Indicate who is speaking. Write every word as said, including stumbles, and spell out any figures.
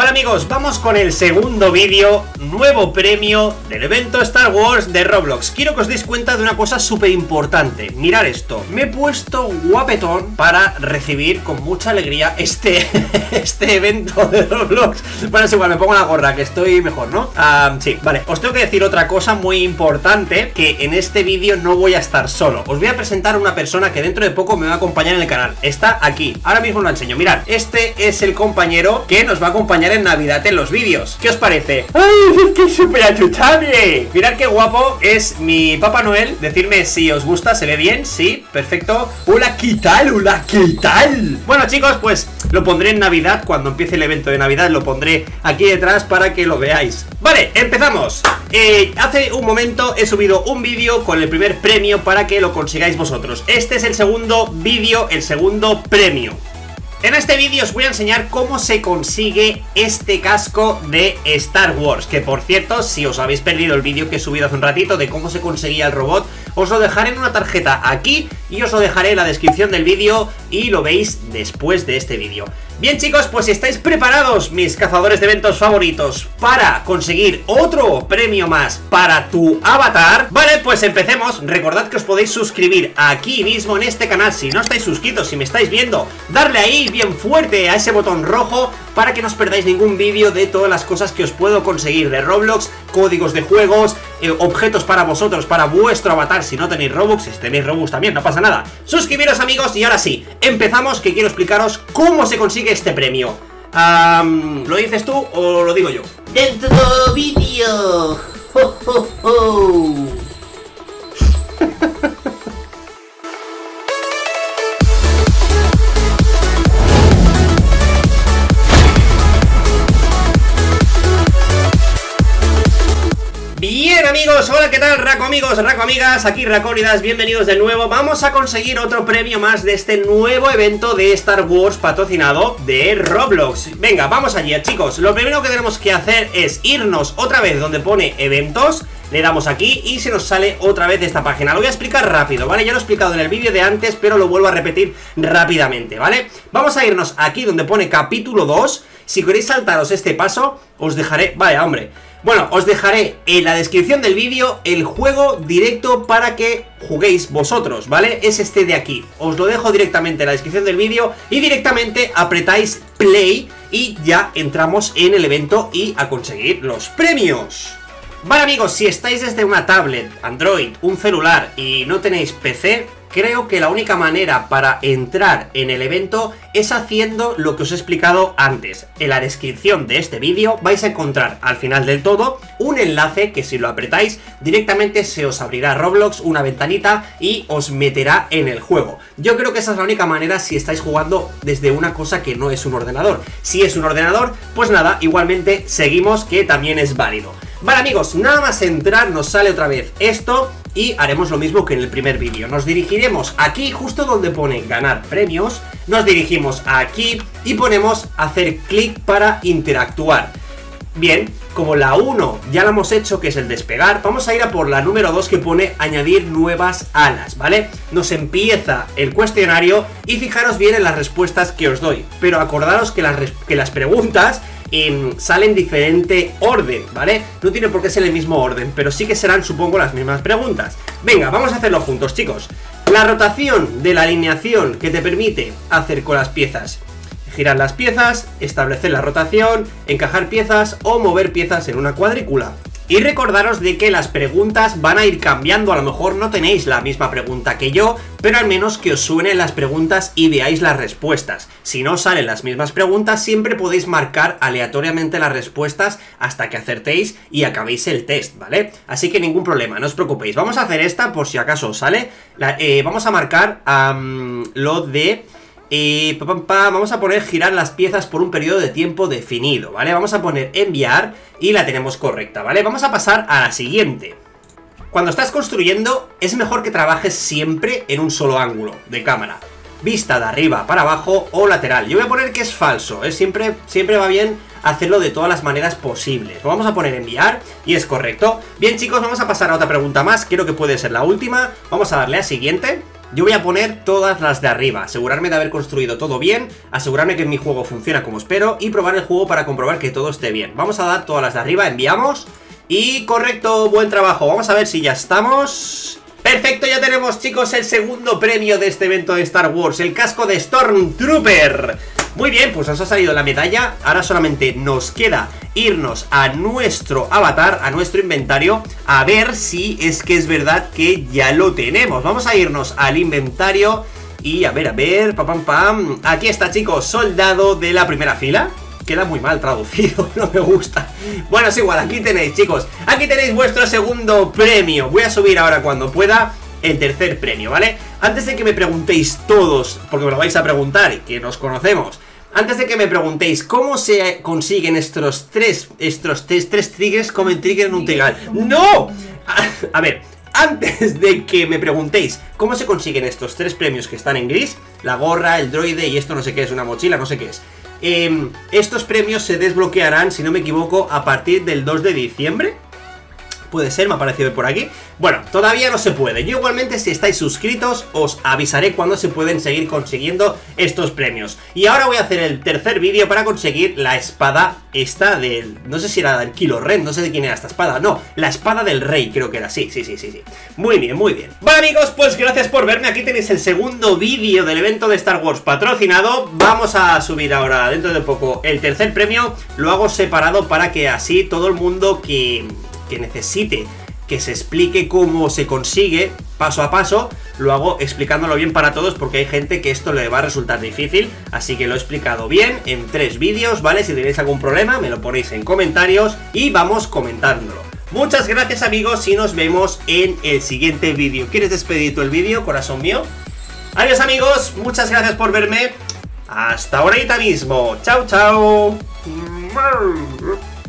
Speaker 1: Vale amigos, vamos con el segundo vídeo, nuevo premio del evento Star Wars de Roblox. Quiero que os deis cuenta de una cosa súper importante. Mirad esto, me he puesto guapetón para recibir con mucha alegría este, este evento de Roblox. Bueno, es igual, me pongo la gorra que estoy mejor, ¿no? Uh, sí, vale, os tengo que decir otra cosa muy importante, que en este vídeo no voy a estar solo. Os voy a presentar a una persona que dentro de poco me va a acompañar en el canal. Está aquí, ahora mismo lo enseño. Mirad, este es el compañero que nos va a acompañar en Navidad en los vídeos. ¿Qué os parece? ¡Ay, es que es súper achuchable! Mirad qué guapo es mi Papá Noel. Decidme si os gusta, ¿se ve bien? Sí, perfecto. Hola, ¿qué tal? Hola, ¿qué tal? Bueno chicos, pues lo pondré en Navidad. Cuando empiece el evento de Navidad lo pondré aquí detrás para que lo veáis. Vale, empezamos. eh, Hace un momento he subido un vídeo con el primer premio para que lo consigáis vosotros. Este es el segundo vídeo, el segundo premio. En este vídeo os voy a enseñar cómo se consigue este casco de Star Wars. Que por cierto, si os habéis perdido el vídeo que he subido hace un ratito de cómo se conseguía el robot, os lo dejaré en una tarjeta aquí y os lo dejaré en la descripción del vídeo y lo veis después de este vídeo. Bien chicos, pues si estáis preparados, mis cazadores de eventos favoritos, para conseguir otro premio más para tu avatar, vale, pues empecemos. Recordad que os podéis suscribir aquí mismo en este canal si no estáis suscritos, si me estáis viendo, darle ahí bien fuerte a ese botón rojo para que no os perdáis ningún vídeo de todas las cosas que os puedo conseguir de Roblox, códigos de juegos, eh, objetos para vosotros, para vuestro avatar si no tenéis Robux. Si tenéis Robux también, no pasa nada. Suscribiros amigos y ahora sí, empezamos, que quiero explicaros cómo se consigue este premio. um, ¿Lo dices tú o lo digo yo?
Speaker 2: ¡Dentro vídeo! ¡Ho, ho, ho!
Speaker 1: Bien amigos, hola, ¿qué tal? Raco amigos, Raco amigas, aquí Racónidas, bienvenidos de nuevo. Vamos a conseguir otro premio más de este nuevo evento de Star Wars patrocinado de Roblox. Venga, vamos allí chicos. Lo primero que tenemos que hacer es irnos otra vez donde pone eventos. Le damos aquí y se nos sale otra vez de esta página. Lo voy a explicar rápido, ¿vale? Ya lo he explicado en el vídeo de antes, pero lo vuelvo a repetir rápidamente, ¿vale? Vamos a irnos aquí donde pone capítulo dos. Si queréis saltaros este paso, os dejaré... Vaya, hombre... Bueno, os dejaré en la descripción del vídeo el juego directo para que juguéis vosotros, ¿vale? Es este de aquí. Os lo dejo directamente en la descripción del vídeo y directamente apretáis play y ya entramos en el evento y a conseguir los premios. Vale amigos, si estáis desde una tablet, Android, un celular y no tenéis P C, creo que la única manera para entrar en el evento es haciendo lo que os he explicado antes. En la descripción de este vídeo vais a encontrar al final del todo un enlace que si lo apretáis directamente se os abrirá Roblox, una ventanita y os meterá en el juego. Yo creo que esa es la única manera si estáis jugando desde una cosa que no es un ordenador. Si es un ordenador, pues nada, igualmente seguimos, que también es válido. Vale amigos, nada más entrar nos sale otra vez esto y haremos lo mismo que en el primer vídeo. Nos dirigiremos aquí justo donde pone ganar premios, nos dirigimos aquí y ponemos hacer clic para interactuar. Bien, como la uno ya la hemos hecho, que es el despegar, vamos a ir a por la número dos que pone añadir nuevas alas, ¿vale? Nos empieza el cuestionario y fijaros bien en las respuestas que os doy, pero acordaros que las, que las preguntas Eh, sale en diferente orden, ¿vale? No tiene por qué ser el mismo orden, pero sí que serán, supongo, las mismas preguntas. Venga, vamos a hacerlo juntos, chicos. La rotación de la alineación que te permite hacer con las piezas: girar las piezas, establecer la rotación, encajar piezas o mover piezas en una cuadrícula. Y recordaros de que las preguntas van a ir cambiando. A lo mejor no tenéis la misma pregunta que yo, pero al menos que os suenen las preguntas y veáis las respuestas. Si no salen las mismas preguntas, siempre podéis marcar aleatoriamente las respuestas hasta que acertéis y acabéis el test, ¿vale? Así que ningún problema, no os preocupéis. Vamos a hacer esta por si acaso os sale. La, eh, vamos a marcar um, lo de... Y pa, pa, pa, vamos a poner girar las piezas por un periodo de tiempo definido, ¿vale? Vamos a poner enviar y la tenemos correcta, ¿vale? Vamos a pasar a la siguiente. Cuando estás construyendo es mejor que trabajes siempre en un solo ángulo de cámara, vista de arriba para abajo o lateral. Yo voy a poner que es falso, ¿eh? Siempre, siempre va bien hacerlo de todas las maneras posibles. Lo vamos a poner enviar y es correcto. Bien chicos, vamos a pasar a otra pregunta más, creo que puede ser la última. Vamos a darle a siguiente. yo voy a poner todas las de arriba, asegurarme de haber construido todo bien, asegurarme que mi juego funciona como espero y probar el juego para comprobar que todo esté bien. Vamos a dar todas las de arriba, enviamos y correcto, buen trabajo. Vamos a ver si ya estamos. Perfecto, ya tenemos, chicos, el segundo premio de este evento de Star Wars, el casco de Stormtrooper. Muy bien, pues nos ha salido la medalla. Ahora solamente nos queda irnos a nuestro avatar, a nuestro inventario, a ver si es que es verdad que ya lo tenemos. Vamos a irnos al inventario y a ver, a ver, pam, pam, pam. Aquí está, chicos, soldado de la primera fila. Queda muy mal traducido, no me gusta. Bueno, es igual, aquí tenéis, chicos. Aquí tenéis vuestro segundo premio. Voy a subir ahora cuando pueda el tercer premio, ¿vale? Antes de que me preguntéis todos, porque me lo vais a preguntar y que nos conocemos, antes de que me preguntéis cómo se consiguen estos tres, estos tres, tres triggers como el trigger en un trigal. ¡No! A, a ver, antes de que me preguntéis cómo se consiguen estos tres premios que están en gris, la gorra, el droide y esto no sé qué es, una mochila, no sé qué es. Eh, estos premios se desbloquearán, si no me equivoco, a partir del dos de diciembre. Puede ser, me ha parecido ver por aquí. Bueno, todavía no se puede. Yo igualmente, si estáis suscritos, os avisaré cuando se pueden seguir consiguiendo estos premios. Y ahora voy a hacer el tercer vídeo para conseguir la espada esta del... No sé si era del Kylo Ren, no sé de quién era esta espada. No, la espada del rey, creo que era. Sí, sí, sí, sí, sí. Muy bien, muy bien. Vale, amigos, pues gracias por verme. Aquí tenéis el segundo vídeo del evento de Star Wars patrocinado. Vamos a subir ahora, dentro de poco, el tercer premio. Lo hago separado para que así todo el mundo que... que necesite que se explique cómo se consigue paso a paso, lo hago explicándolo bien para todos, porque hay gente que esto le va a resultar difícil, así que lo he explicado bien en tres vídeos, ¿vale? Si tenéis algún problema me lo ponéis en comentarios y vamos comentándolo. Muchas gracias, amigos, y nos vemos en el siguiente vídeo. ¿Quieres despedir tú el vídeo, corazón mío? Adiós, amigos, muchas gracias por verme. Hasta ahorita mismo. Chao, chao.